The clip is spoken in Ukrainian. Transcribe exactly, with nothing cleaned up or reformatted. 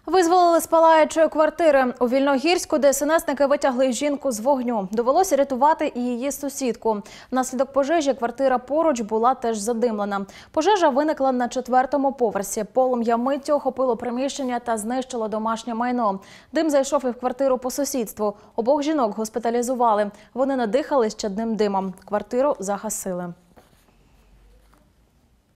Визволили з палаючої квартири. У Вільногірську ДСНСники витягли жінку з вогню. Довелося рятувати і її сусідку. Внаслідок пожежі квартира поруч була теж задимлена. Пожежа виникла на четвертому поверсі. Полум'я миттю охопило приміщення та знищило домашнє майно. Дим зайшов і в квартиру по сусідству. Обох жінок госпіталізували. Вони надихались чадним димом. Квартиру загасили.